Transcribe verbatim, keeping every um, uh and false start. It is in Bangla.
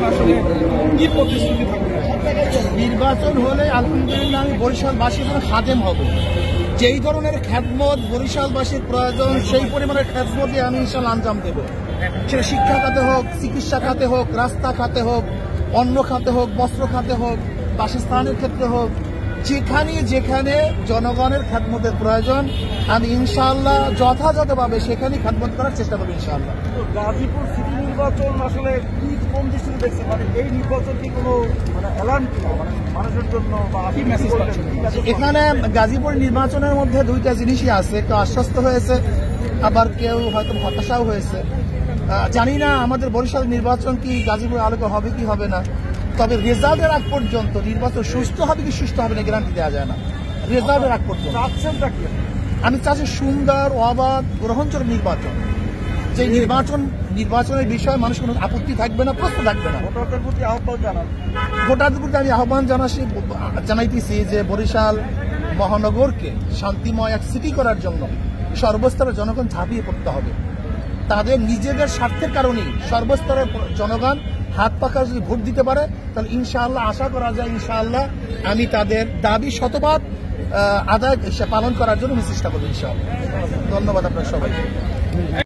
আসলে কি প্রতিশ্রুতি থাকবে? নির্বাচন হলে আলহামদুলিল্লাহ আমি বরিশালবাসীর জন্য খাদেম হব। যেই ধরনের খ্যাতমত বরিশালবাসীর প্রয়োজন সেই পরিমাণের খ্যাতমতে আমি ইনশাল্লাহ আঞ্জাম দেব। সেটা শিক্ষা খাতে হোক, চিকিৎসা খাতে হোক, রাস্তা খাতে হোক, অন্ন খাতে হোক, বস্ত্র খাতে হোক, বাসস্থানের ক্ষেত্রে হোক, যেখানে যেখানে জনগণের খ্যাতমতের প্রয়োজন আমি ইনশাআল্লাহ যথাযথভাবে সেখানেই খ্যাতমত করার চেষ্টা করবো ইনশাআল্লাহ। গাজীপুর সিটি নির্বাচন আসলে কি কোন দৃষ্টিতে দেখছে, মানে এই নির্বাচন কি কোনো মানে অ্যালার্ম কিনা মানে মানুষের জন্য বা কি মেসেজ পাচ্ছেন? এখানে গাজীপুর নির্বাচনের মধ্যে দুইটা জিনিসই আছে, কেউ আশ্বস্ত হয়েছে আবার কেউ হয়তো হতাশাও হয়েছে। জানি না আমাদের বরিশাল নির্বাচন কি গাজীপুর আলোকে হবে কি হবে না, তবে রেজাল্টের আগ পর্যন্ত নির্বাচন সুস্থ হবে কি সুস্থ হবে না গ্যারান্টি দেওয়া যায় না। রেজাল্টের আগ পর্যন্ত আমি চাচ্ছি সুন্দর, অবাধ, গ্রহণযোগ্য নির্বাচন। যে নির্বাচন নির্বাচনের বিষয়ে মানুষ কোনো আপত্তি থাকবে না, প্রশ্ন থাকবে না। ভোটারদের প্রতি আহ্বান জানান ভোটারদের প্রতি আমি আহ্বান জানাচ্ছি জানাইতেছি যে বরিশাল মহানগরকে শান্তিময় এক সিটি করার জন্য সর্বস্তরের জনগণ ঝাঁপিয়ে পড়তে হবে। তাদের নিজেদের স্বার্থের কারণেই সর্বস্তরের জনগণ হাত পাখা যদি ভোট দিতে পারে তাহলে ইনশাআল্লাহ আশা করা যায় ইনশাআল্লাহ আমি তাদের দাবি শতভাগ আদায় পালন করার জন্য চেষ্টা করবো ইনশাআল্লাহ। ধন্যবাদ আপনার সবাইকে।